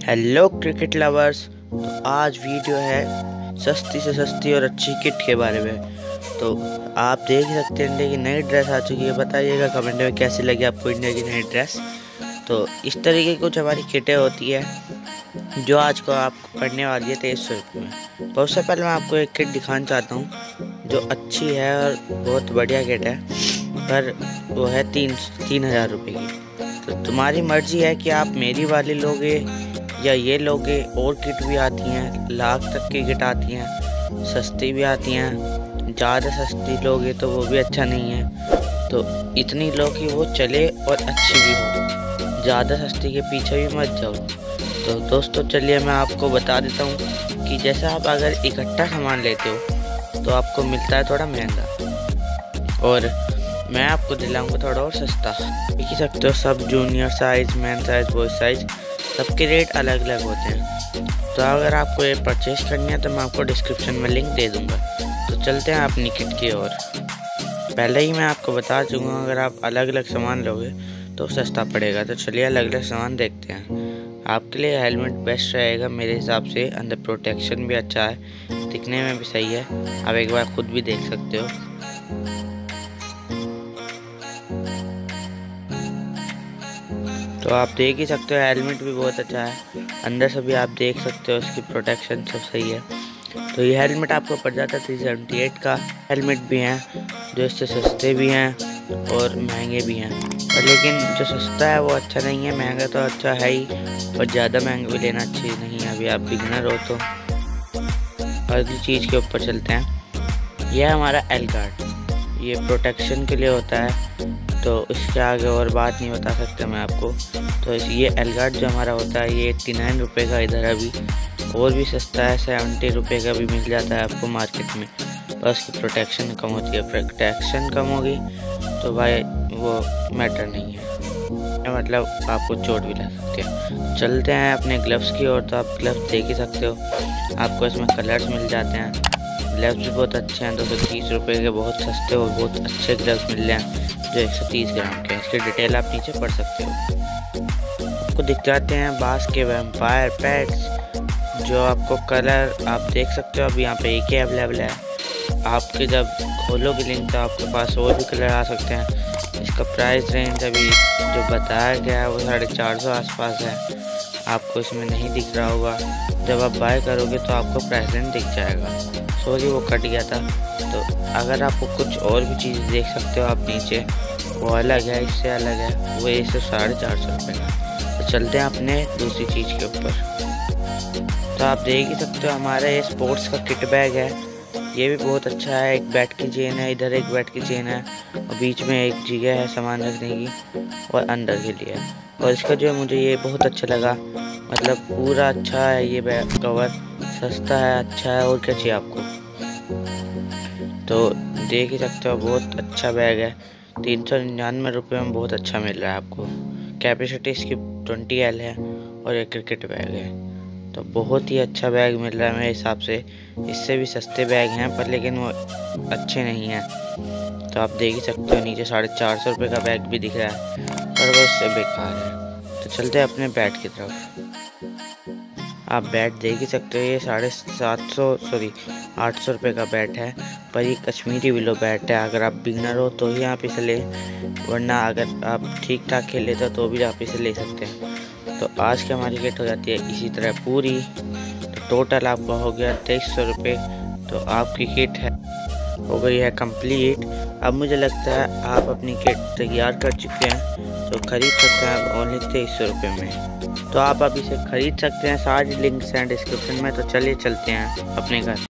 Hello cricket lovers. तो आज video है सस्ती से सस्ती और अच्छी किट के बारे में। तो आप देख सकते हैं इंडिया की नई ड्रेस आ चुकी है। बताइएगा कमेंट में कैसी लगी आपको इंडिया की नई ड्रेस। तो इस तरीके की कुछ हमारी किटें होती है जो आज को आपको पड़ने वाली है 2300 रुपये में। तो उससे पहले मैं आपको एक किट दिखाना चाहता हूँ जो अच्छी है और बहुत बढ़िया किट है, पर वो है 3000 रुपये की। तो तुम्हारी मर्जी है कि आप मेरी वाली लोगे या ये लोगे। और किट भी आती हैं, लाख तक की किट आती हैं, सस्ती भी आती हैं। ज़्यादा सस्ती लोगे तो वो भी अच्छा नहीं है। तो इतनी लो कि वो चले और अच्छी भी हो। ज़्यादा सस्ती के पीछे भी मत जाओ। तो दोस्तों चलिए मैं आपको बता देता हूँ कि जैसे आप अगर इकट्ठा सामान लेते हो तो आपको मिलता है थोड़ा महंगा, और मैं आपको दिलाऊंगा थोड़ा और सस्ता। देख ही सकते हो सब junior size, man size, boys size सबके रेट अलग अलग होते हैं। तो अगर आपको ये परचेज करनी है तो मैं आपको डिस्क्रिप्शन में लिंक दे दूंगा। तो चलते हैं अपनी किट की ओर। पहले ही मैं आपको बता चुका हूँ अगर आप अलग अलग सामान लोगे तो सस्ता पड़ेगा। तो चलिए अलग अलग सामान देखते हैं। आपके लिए हेलमेट बेस्ट रहेगा मेरे हिसाब से। अंदर प्रोटेक्शन भी अच्छा है, दिखने में भी सही है। आप एक बार खुद भी देख सकते हो। तो आप देख ही सकते हो हेलमेट भी बहुत अच्छा है। अंदर से भी आप देख सकते हो इसकी प्रोटेक्शन सब सही है। तो ये हेलमेट आपको पड़ जाता है 378 का। हेलमेट भी हैं जो इससे सस्ते भी हैं और महंगे भी हैं, और लेकिन जो सस्ता है वो अच्छा नहीं है। महंगा तो अच्छा है ही, और ज़्यादा महंगा भी लेना अच्छी नहीं है। अभी आप बिगनर हो तो अगली चीज़ के ऊपर चलते हैं। यह हमारा एल गार्ड, ये प्रोटेक्शन के लिए होता है। तो इसके आगे और बात नहीं बता सकता मैं आपको। तो ये एल गार्ड जो हमारा होता है ये 89 रुपये का इधर अभी, और भी सस्ता है 70 रुपये का भी मिल जाता है आपको मार्केट में। बस की प्रोटेक्शन कम होती है। प्रोटेक्शन कम होगी तो भाई वो मैटर नहीं है, मतलब आपको चोट भी लग सकती है। चलते हैं अपने ग्लव्स की ओर। तो आप ग्लव्स देख ही सकते हो, आपको इसमें कलर्स मिल जाते हैं। ग्लव्स भी बहुत अच्छे हैं, 230 रुपये के बहुत सस्ते और बहुत अच्छे ग्लव्स मिल रहे हैं जो 130 ग्राम के। इसकी डिटेल आप नीचे पढ़ सकते हो। आपको दिख जाते हैं बास के वैम्पायर पैड्स, जो आपको कलर आप देख सकते हो। अभी यहाँ पे एक ही अवेलेबल है। आपके जब खोलोगे लिंक तो आपके पास और भी कलर आ सकते हैं। इसका प्राइस रेंज अभी जो बताया गया है वो 450 आसपास है। आपको इसमें नहीं दिख रहा होगा, जब आप बाय करोगे तो आपको प्राइस रेंज दिख जाएगा। सॉरी वो कट गया था। तो अगर आपको कुछ और भी चीज़ देख सकते हो आप नीचे, वो अलग है, इससे अलग है। वो ये सिर्फ 450 रुपये का। तो चलते हैं अपने दूसरी चीज़ के ऊपर। तो आप देख ही सकते हो हमारा ये स्पोर्ट्स का किट बैग है। ये भी बहुत अच्छा है। एक बैट की चेन है, इधर एक बैट की चेन है, और बीच में एक जगह है सामान रखने की, और अंदर के लिए। और इसका जो मुझे ये बहुत अच्छा लगा, मतलब पूरा अच्छा है ये बैग कवर, सस्ता है, अच्छा है, और क्या चाहिए आपको। तो देख ही सकते हो बहुत अच्छा बैग है। 399 रुपये में बहुत अच्छा मिल रहा है आपको। कैपेसिटी इसकी 20L है और एक क्रिकेट बैग है। तो बहुत ही अच्छा बैग मिल रहा है मेरे हिसाब से। इससे भी सस्ते बैग हैं पर लेकिन वो अच्छे नहीं हैं। तो आप देख ही सकते हो नीचे 450 रुपये का बैग भी दिख रहा है, पर वो इससे बेकार है। तो चलते हैं अपने बैट की तरफ। आप बैट देख ही सकते हो, ये 800 रुपये का बैट है, पर ये कश्मीरी विलो बैट है। अगर आप बिगनर हो तो ही आप इसे लें, वरना अगर आप ठीक ठाक खेल लेते हो तो भी आप इसे ले सकते हैं। तो आज की हमारी किट हो जाती है इसी तरह पूरी। तो टोटल आपका हो गया 2300 रुपये। तो आपकी किट है हो गई है कंप्लीट। अब मुझे लगता है आप अपनी किट तैयार कर चुके हैं, तो ख़रीद सकते हैं आप ओनली 2300 रुपये में। तो आप अब इसे ख़रीद सकते हैं। सारी लिंक्स हैं डिस्क्रिप्शन में। तो चलिए चलते हैं अपने घर।